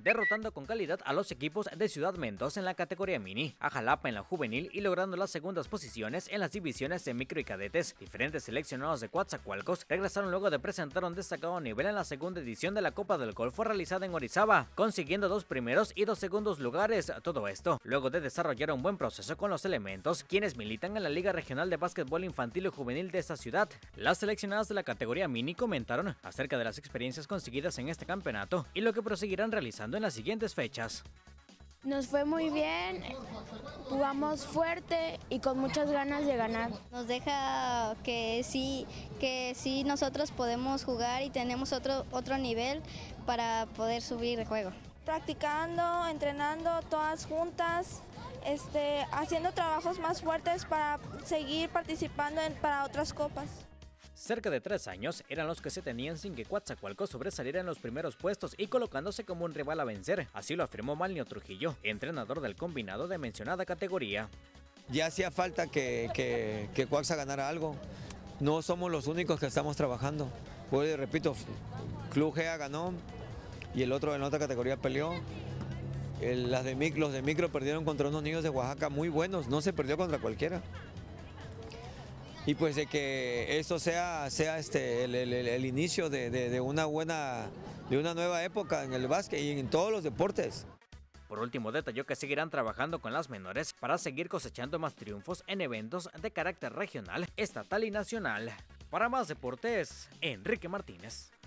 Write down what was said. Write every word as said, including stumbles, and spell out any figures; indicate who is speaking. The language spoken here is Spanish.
Speaker 1: derrotando con calidad a los equipos de Ciudad Mendoza en la categoría mini, a Jalapa en la juvenil y logrando las segundas posiciones en las divisiones de micro y cadetes. Diferentes seleccionados de Coatzacoalcos regresaron luego de presentar un destacado nivel en la segunda edición de la Copa del Golfo realizada en Orizaba, consiguiendo dos primeros y dos segundos lugares. Todo esto luego de desarrollar un buen proceso con los elementos, quienes militan en la Liga Regional de Básquetbol Infantil y Juvenil de esta ciudad. Las seleccionadas de la categoría mini comentaron acerca de las experiencias conseguidas en este campeonato y lo que proseguirán realizando en las siguientes fechas.
Speaker 2: Nos fue muy bien, jugamos fuerte y con muchas ganas de ganar.
Speaker 3: Nos deja que sí, que sí nosotros podemos jugar y tenemos otro, otro nivel para poder subir de juego.
Speaker 4: Practicando, entrenando todas juntas, este, haciendo trabajos más fuertes para seguir participando en, para otras copas.
Speaker 1: Cerca de tres años eran los que se tenían sin que Coatzacoalcos sobresaliera en los primeros puestos y colocándose como un rival a vencer, así lo afirmó Malnio Trujillo, entrenador del combinado de mencionada categoría.
Speaker 5: Ya hacía falta que, que, que Coaxa ganara algo, no somos los únicos que estamos trabajando. Pues repito, Club G E A ganó y el otro en otra categoría peleó. El, las de micro, los de micro perdieron contra unos niños de Oaxaca muy buenos, no se perdió contra cualquiera. Y pues de que esto sea, sea este, el, el, el inicio de, de, de, una buena, de una nueva época en el básquet y en todos los deportes.
Speaker 1: Por último, detalló que seguirán trabajando con las menores para seguir cosechando más triunfos en eventos de carácter regional, estatal y nacional. Para más deportes, Enrique Martínez.